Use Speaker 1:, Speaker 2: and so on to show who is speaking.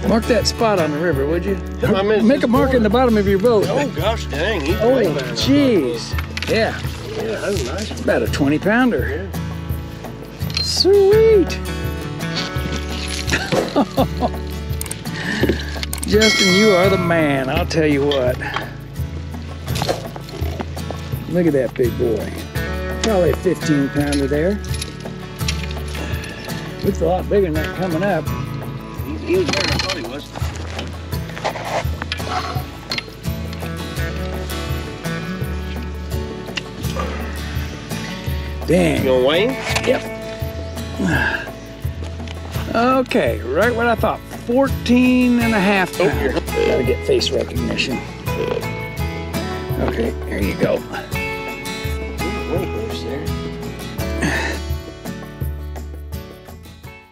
Speaker 1: Mark that spot on the river, would you?
Speaker 2: I mean,
Speaker 1: make a mark in the bottom of your boat.
Speaker 2: Oh gosh dang, he's
Speaker 1: Oh,
Speaker 2: way better.
Speaker 1: jeez. Yeah.
Speaker 2: Yeah, that was a nice one.
Speaker 1: About a 20-pounder.
Speaker 2: Yeah.
Speaker 1: Sweet. Justin, you are the man. I'll tell you what. Look at that big boy. Probably a 15-pounder there. Looks a lot bigger than that coming up.
Speaker 2: He was better than I thought he was.
Speaker 1: Dang.
Speaker 2: You gonna weigh him?
Speaker 1: Yep. Okay, right what I thought. 14 and a half pounds. Gotta get face recognition. Okay, here you go.